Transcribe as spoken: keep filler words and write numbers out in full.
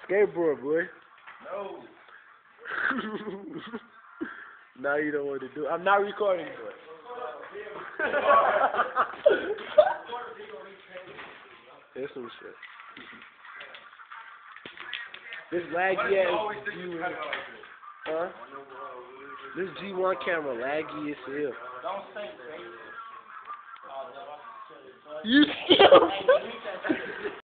Skateboard, boy. No. Now you don't want to do. I'm not recording, boy. There's some shit. This laggy ass G one. Huh? This G one camera laggy as hell. Don't say You still